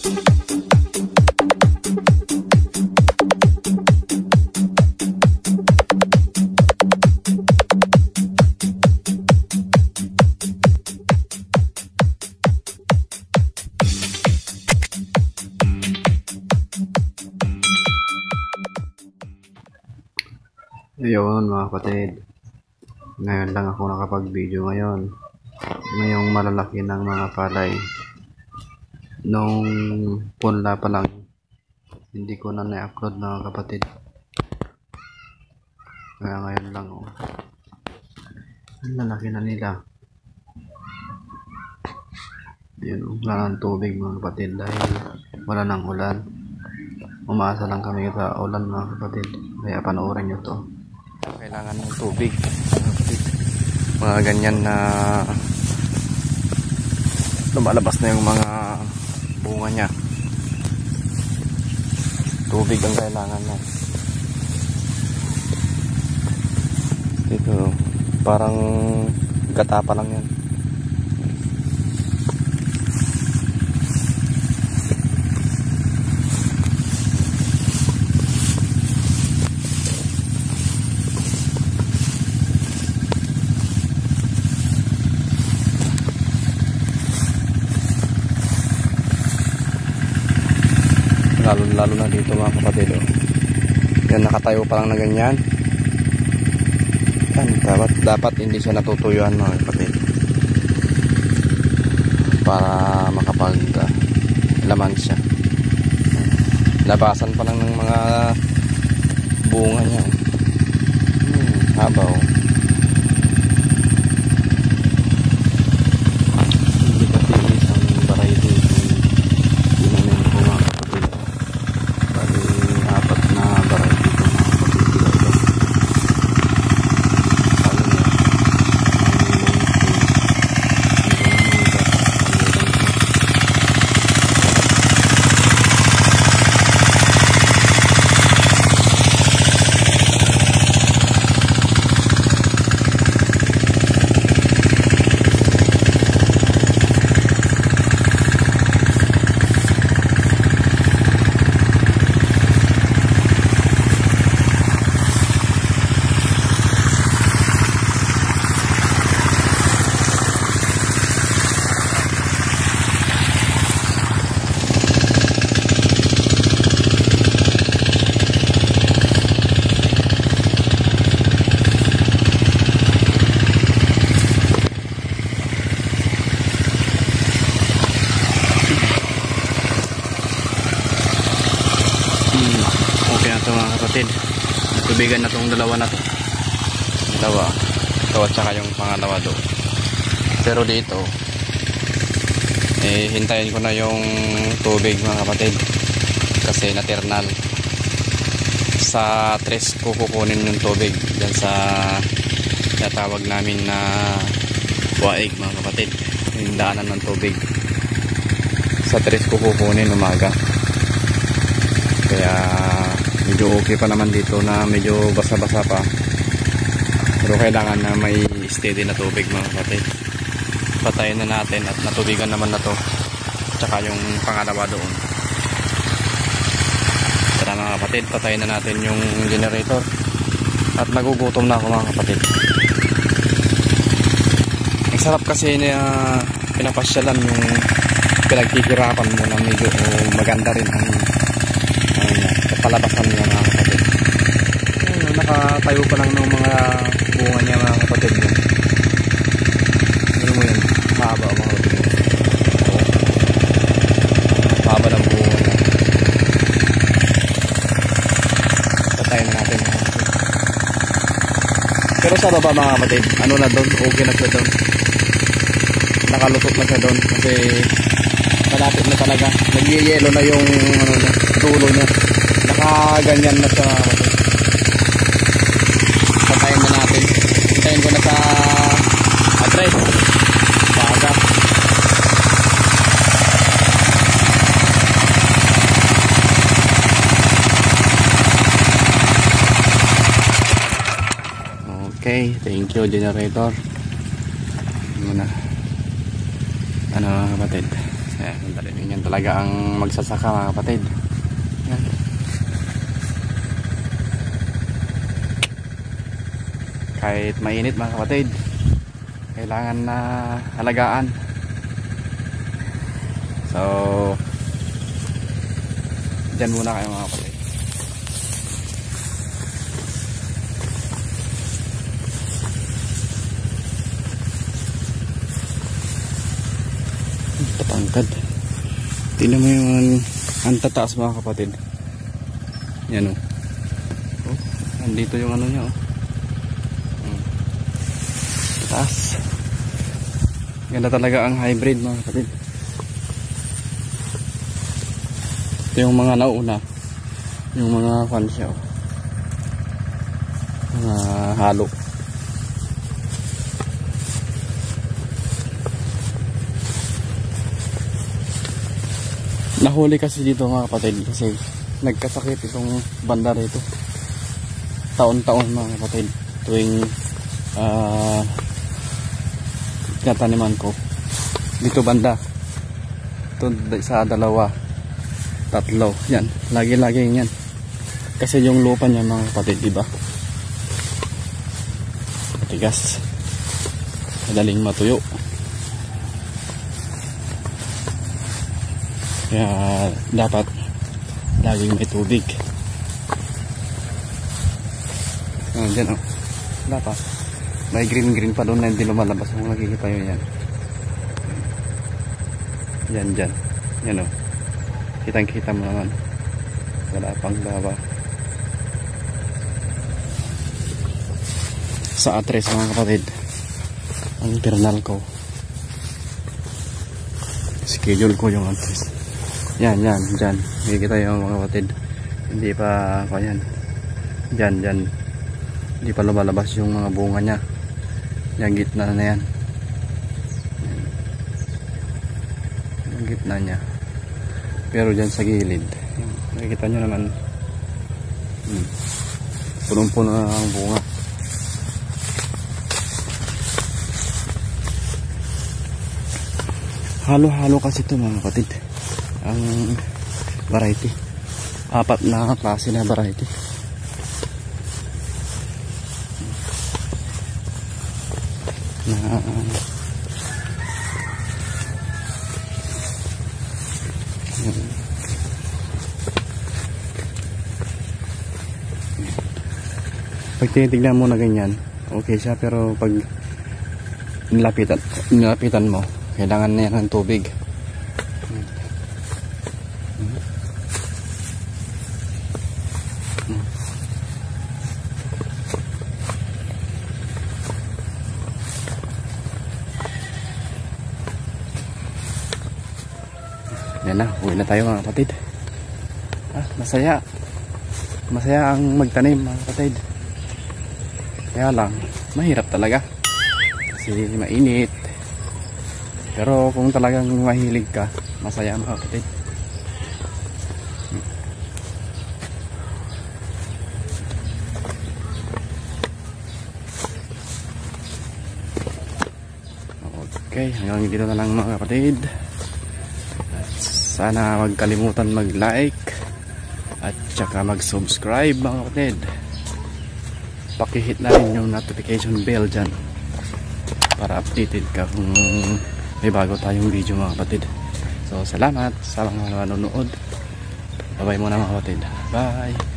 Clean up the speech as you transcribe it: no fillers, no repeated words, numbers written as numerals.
Ayun mga kapatid, ngayon lang ako nakapag-video ngayong malalaki ng mga palay. Nung punla pa lang hindi ko na na-upload mga kapatid, kaya ngayon lang ang lalaki na nila. Yun, wala ng tubig mga kapatid dahil wala ng ulan. Umaasa lang kami sa ulan mga kapatid, kaya panoorin nyo to. Kailangan ng tubig mga ganyan na lumalabas na yung mga bunga nya. Tubig ang kailangan na dito, parang gata pa lang yan. Lalo na dito mga kapatid, yan, nakatayo pa lang na ganyan. Yan, dapat hindi siya natutuyuan mga kapatid para makapag laman siya. Labasan pa lang ng mga bunga niya. Habaw. Hindi kasi isang variety inamin ko mga kapatid. Bali, 4 na variety ko mga kapatid. Okay na ito mga kapatid, tubigan na itong dalawa na to. Ito at saka yung pangalawa doon. Pero dito hintayin ko na yung tubig mga kapatid kasi naternal. Sa 3 ko kukunin yung tubig dyan sa natawag namin na waig mga kapatid, yung daanan ng tubig. Sa 3 ko kukunin umaga, kaya medyo okay pa naman dito na medyo basa-basa pa, pero kailangan na may steady na tubig mga kapatid. Patayin na natin at natubigan naman na to, tsaka yung pangalawa doon. Tara mga kapatid, patayin na natin yung generator at nagugutom na ako mga kapatid. Ang sarap kasi na pinapasyalan yung pinagkikirapan mo na medyo maganda rin ang palabasan niya mga kapatid. Nakatayo pa lang ng mga bunga niya mga kapatid. Ano mo yun? Mahaba mga kapatid. Mahaba ng bunga niya. Patayin na natin mga kapatid. Pero sa baba mga kapatid, ano na doon? Okay na siya doon. Nakalutot na siya doon kasi malapit na talaga. Nag-yellow na yung dulo niya. Nakaganyan na siya mga kapatid. Patayin na natin. Hintayin ko na sa address. Baga. Okay, thank you generator. Muna. Ano mga kapatid, Ayan, ganyan talaga ang magsasaka mga kapatid. Ayan. Kahit mainit mga kapatid, kailangan na halagaan. So dyan muna kayo mga kapatid. Tatangkad. Tingnan mo yung ang tataas mga kapatid. Yan o. Oh, andito yung ano niya o. Taas. Ganda talaga ang hybrid mga kapatid. Ito yung mga nauna. Yung mga fansya o. Mga halo. Nahuli kasi dito mga kapatid kasi nagkasakit itong banda rito. Taon-taon mga kapatid. Tuwing tinataniman ko. Dito banda. Ito sa dalawa. Tatlo. Yan. Lagi-lagi yan. Kasi yung lupa niya mga kapatid, diba? Matigas. Madaling matuyo. Kaya dapat laging may tubig. Diyan o. Dapat may green pa doon na hindi lumalabas. Kung nakikita nyo yan. Dyan. Yan o. Kitang-kita mo naman. Wala pang baba. Sa atres mga kapatid, ang internal ko. Schedule ko yung atres. Yan, dyan. Makikita yung mga kapatid. Hindi pa ako yan. Dyan. Hindi pa lumalabas yung mga bunga niya. Yung gitna na yan. Yung gitna niya. Pero dyan sa gilid. Makikita nyo naman. Punong-puno na ang bunga. Halo-halo kasi ito mga kapatid. Ang variety. 4 na klase na variety. Pag tinitignan mo na ganyan, okay siya, pero pag nilapitan mo, kailangan na yan ng tubig. Yan na, uwi na tayo mga kapatid. Masaya ang magtanim mga kapatid. Kaya lang, mahirap talaga kasi mainit. Pero kung talagang mahilig ka, masaya mga kapatid. Okay, hanggang dito na lang mga kapatid. Sana huwag kalimutan mag-like at saka mag-subscribe mga kapatid. Pakihit na rin yung notification bell dyan para updated ka kung may bago tayong video mga kapatid. So salamat sa mga nanonood. Bye bye muna mga kapatid. Bye.